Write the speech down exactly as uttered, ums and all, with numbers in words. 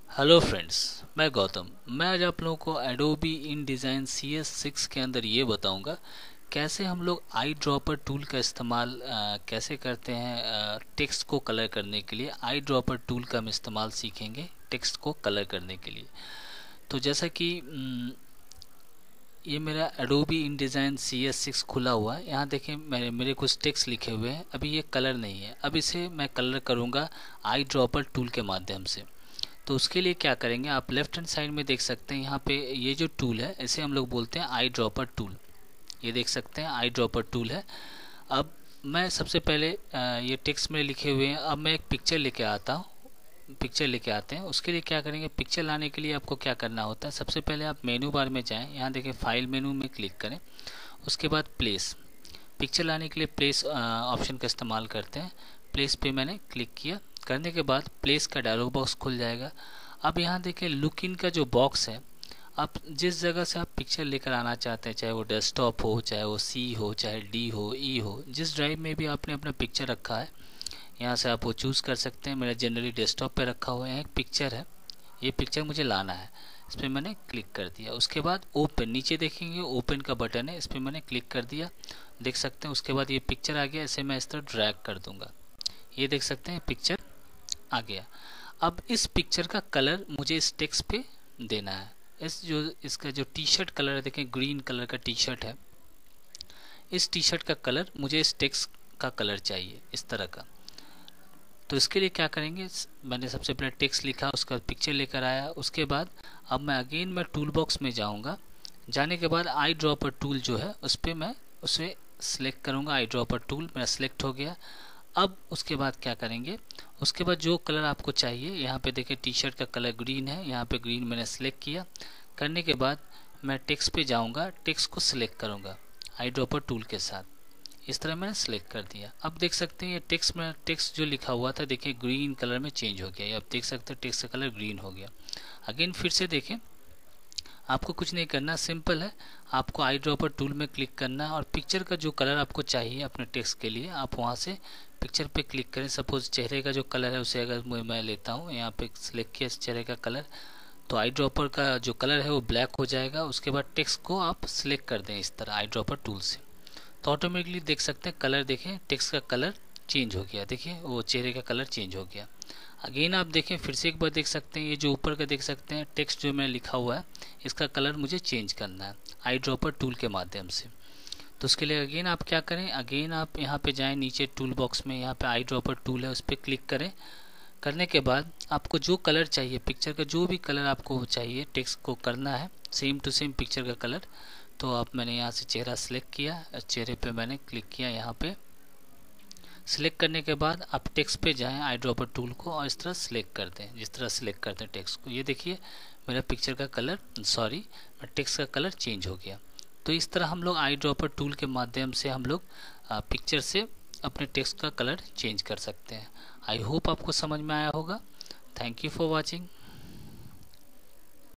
Hello friends, मैं गौतम। मैं आज आप लोगों को Adobe InDesign C S six के अंदर ये बताऊंगा कैसे हम लोग आई ड्रॉपर टूल का इस्तेमाल अ, कैसे करते हैं टेक्स्ट को कलर करने के लिए। आई ड्रॉपर टूल का हम इस्तेमाल सीखेंगे टेक्स्ट को कलर करने के लिए। तो जैसा कि उम, ये मेरा Adobe InDesign C S six खुला हुआ है। यहाँ देखें, मेरे मेरे कुछ टेक्स्ट लिखे हुए हैं। अभी ये कलर नहीं है, अब इसे मैं कलर करूँगा आई ड्रॉपर टूल के माध्यम से। तो उसके लिए क्या करेंगे, आप लेफ्ट हैंड साइड में देख सकते हैं, यहाँ पे ये जो टूल है इसे हम लोग बोलते हैं आई ड्रॉपर टूल। ये देख सकते हैं आई ड्रॉपर टूल है। अब मैं सबसे पहले अ, ये टेक्स्ट में लिखे हुए हैं। अब मैं एक पिक्चर लेके आता हूँ, पिक्चर लेके आते हैं। उसके लिए क्या करेंगे, पिक्चर लाने के लिए आपको क्या करना होता है, सबसे पहले आप मेनू बार में जाएं, यहाँ देखें फाइल मेनू में क्लिक करें। उसके बाद प्लेस, पिक्चर लाने के लिए प्लेस ऑप्शन का इस्तेमाल करते हैं। प्लेस पे मैंने क्लिक किया, करने के बाद प्लेस का डायलॉग बॉक्स खुल जाएगा। अब यहाँ देखें लुक इन का जो बॉक्स है, आप जिस जगह से आप पिक्चर लेकर आना चाहते हैं, चाहे वो डेस्कटॉप हो, चाहे वो सी हो, चाहे डी हो, ई हो, जिस ड्राइव में भी आपने अपना पिक्चर रखा है, यहाँ से आप वो चूज़ कर सकते हैं। मेरा जनरली डेस्कटॉप पे रखा हुआ है, एक पिक्चर है, ये पिक्चर मुझे लाना है। इस पर मैंने क्लिक कर दिया। उसके बाद ओपन, नीचे देखेंगे ओपन का बटन है, इस पर मैंने क्लिक कर दिया, देख सकते हैं। उसके बाद ये पिक्चर आ गया, इसे मैं इस तरह ड्रैग कर दूंगा, ये देख सकते हैं पिक्चर आ गया। अब इस पिक्चर का कलर मुझे इस टेक्स्ट पे देना है। इस जो इसका जो टी शर्ट कलर है, देखें ग्रीन कलर का टी शर्ट है, इस टी शर्ट का कलर मुझे इस टेक्स्ट का कलर चाहिए, इस तरह का। तो इसके लिए क्या करेंगे, मैंने सबसे पहले टेक्स्ट लिखा, उसका पिक्चर लेकर आया। उसके बाद अब मैं अगेन मैं टूल बॉक्स में जाऊंगा। जाने के बाद आई ड्रॉपर टूल जो है उस पर मैं उसे सिलेक्ट करूंगा। आई ड्रॉपर टूल मेरा सिलेक्ट हो गया। अब उसके बाद क्या करेंगे, उसके बाद जो कलर आपको चाहिए, यहाँ पे देखिए टी शर्ट का कलर ग्रीन है, यहाँ पे ग्रीन मैंने सेलेक्ट किया। करने के बाद मैं टेक्स्ट पे जाऊँगा, टेक्स्ट को सिलेक्ट करूँगा आई ड्रॉपर टूल के साथ। इस तरह मैंने सेलेक्ट कर दिया। अब देख सकते हैं ये टेक्स्ट में टेक्स्ट जो लिखा हुआ था, देखिए ग्रीन कलर में चेंज हो गया। अब देख सकते हैं टेक्स्ट का कलर ग्रीन हो गया। अगेन फिर से देखें, आपको कुछ नहीं करना, सिंपल है। आपको आई ड्रॉपर टूल में क्लिक करना है और पिक्चर का जो कलर आपको चाहिए अपने टेक्स्ट के लिए, आप वहाँ से पिक्चर पे क्लिक करें। सपोज चेहरे का जो कलर है उसे अगर मैं लेता हूँ, यहाँ पे सिलेक्ट किया चेहरे का कलर, तो आई ड्रॉपर का जो कलर है वो ब्लैक हो जाएगा। उसके बाद टेक्स्ट को आप सिलेक्ट कर दें इस तरह आई ड्रॉपर टूल से, तो ऑटोमेटिकली देख सकते हैं कलर, देखें टेक्स्ट का कलर चेंज हो गया, देखिए वो चेहरे का कलर चेंज हो गया। अगेन आप देखें, फिर से एक बार देख सकते हैं, ये जो ऊपर का देख सकते हैं टेक्स्ट जो मैंने लिखा हुआ है, इसका कलर मुझे चेंज करना है आई ड्रॉपर टूल के माध्यम से। तो उसके लिए अगेन आप क्या करें, अगेन आप यहाँ पे जाएं नीचे टूल बॉक्स में, यहाँ पे आई ड्रॉपर टूल है उस पर क्लिक करें। करने के बाद आपको जो कलर चाहिए, पिक्चर का जो भी कलर आपको चाहिए टेक्स्ट को करना है, सेम टू सेम पिक्चर का कलर। तो आप मैंने यहाँ से चेहरा सेलेक्ट किया, चेहरे पे मैंने क्लिक किया। यहाँ पे सिलेक्ट करने के बाद आप टेक्स्ट पे जाएं आई ड्रॉपर टूल को और इस तरह सिलेक्ट कर दें, जिस तरह सिलेक्ट करते हैं टेक्स्ट को। ये देखिए मेरा पिक्चर का कलर, सॉरी टेक्स्ट का कलर चेंज हो गया। तो इस तरह हम लोग आई ड्रॉपर टूल के माध्यम से हम लोग पिक्चर से अपने टेक्स्ट का कलर चेंज कर सकते हैं। आई होप आपको समझ में आया होगा। Thank you for watching.